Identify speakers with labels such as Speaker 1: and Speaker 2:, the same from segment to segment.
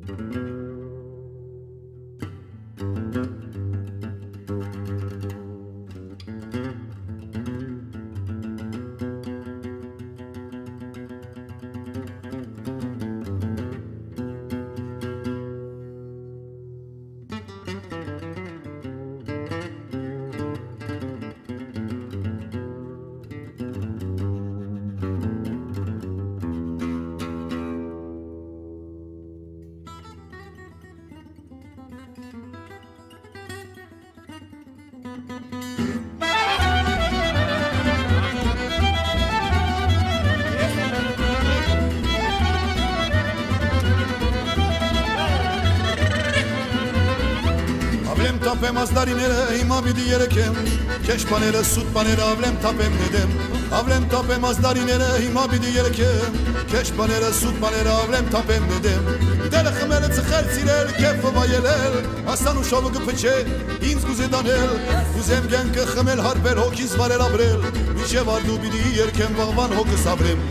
Speaker 1: Tapem azdarinere imami diyerekem Keşpanere sutpanere avlem tapem nedem Avlem tapem azdarinere imami diyerekem Keşpanere sutpanere avlem tapem nedem Dele khmele tskhel silel kef vayelel Aslan u shovg pche inz guze danel Guzem gen ke khmel harbel hokiz varel abrel Miche vardu bidi yerkem vagvan hok sabrem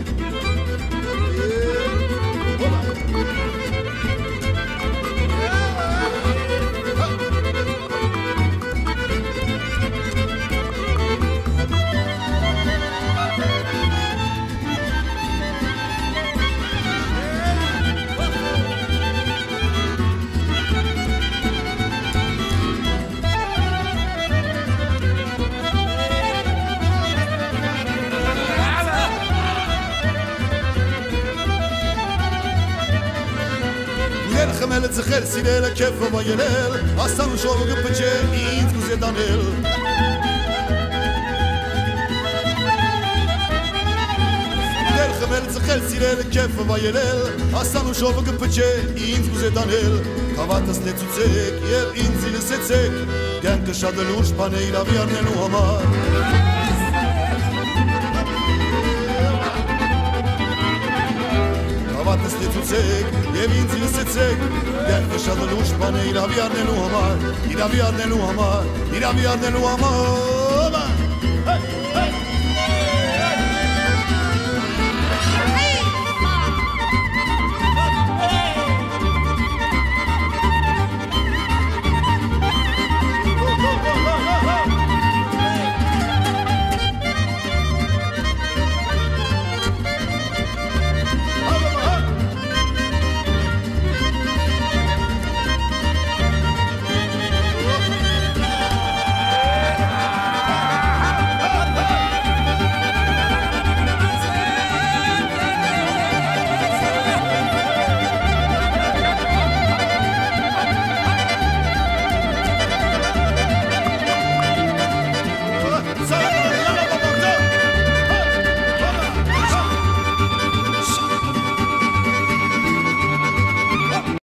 Speaker 1: خمل زخر سیلل کف و یلل آسان شوق پچه اینز گوزه دانل در خمل زخر سیلل کف و یلل آسان شوق پچه اینز گوزه دانل کاوات است لطوچک یه اینزیل سچک گن کشادلوش پنیر آویار نلو همار Kavatës të cucek, je vinci në secek Djerë të shadëllush pane i ravjar në luhamar I ravjar në luhamar, i ravjar në luhamar